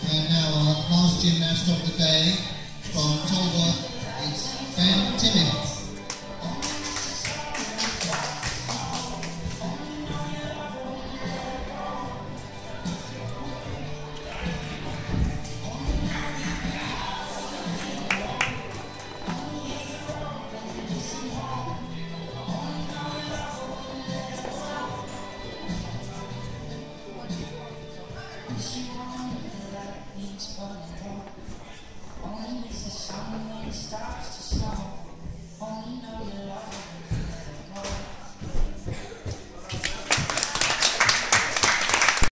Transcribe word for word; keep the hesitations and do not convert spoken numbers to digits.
And now our last gymnast of the day from Tolbert, it's Ben Timmy. Only it's the sun when it starts